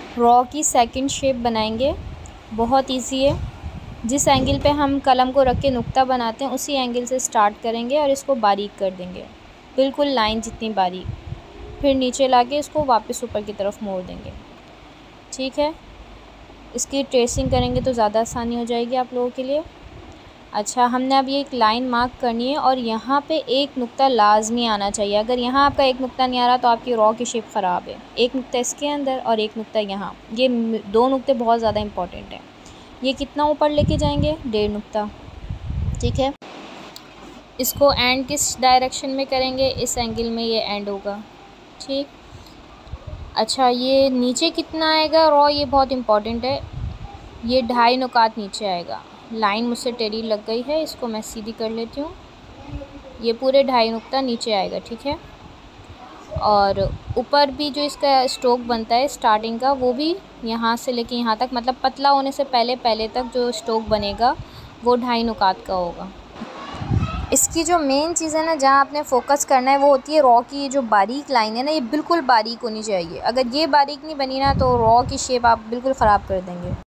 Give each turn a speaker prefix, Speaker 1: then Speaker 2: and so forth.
Speaker 1: Raw की second shape बनाएंगे। बहुत इजी है। जिस एंगल पे हम कलम को रख के नुक्ता बनाते हैं उसी एंगल से स्टार्ट करेंगे और इसको बारीक कर देंगे, बिल्कुल लाइन जितनी बारीक। फिर नीचे लाके इसको वापस ऊपर की तरफ मोड़ देंगे। ठीक है, इसकी ट्रेसिंग करेंगे तो ज़्यादा आसानी हो जाएगी आप लोगों के लिए। अच्छा, हमने अब ये एक लाइन मार्क करनी है और यहाँ पे एक नुक्ता लाजमी आना चाहिए। अगर यहाँ आपका एक नुक्ता नहीं आ रहा तो आपकी रॉ की शेप ख़राब है। एक नुक्ता इसके अंदर और एक नुक्ता यहाँ, ये दो नुक्ते बहुत ज़्यादा इंपॉर्टेंट हैं। ये कितना ऊपर लेके जाएंगे? 1.5 नुक्ता। ठीक है, इसको एंड किस डायरेक्शन में करेंगे? इस एंगल में ये एंड होगा। ठीक, अच्छा ये नीचे कितना आएगा रॉ, ये बहुत इम्पॉर्टेंट है। ये 2.5 नुकात नीचे आएगा। लाइन मुझसे टेढ़ी लग गई है, इसको मैं सीधी कर लेती हूँ। ये पूरे 2.5 नुक्ता नीचे आएगा। ठीक है, और ऊपर भी जो इसका स्ट्रोक बनता है स्टार्टिंग का, वो भी यहाँ से लेके यहाँ तक, मतलब पतला होने से पहले तक जो स्ट्रोक बनेगा वो 2.5 नुकात का होगा। इसकी जो मेन चीज़ है ना, जहाँ आपने फोकस करना है, वो होती है रॉ की जो बारीक लाइन है ना, ये बिल्कुल बारीक होनी चाहिए। अगर ये बारीक नहीं बनी ना तो रॉ की शेप आप बिल्कुल ख़राब कर देंगे।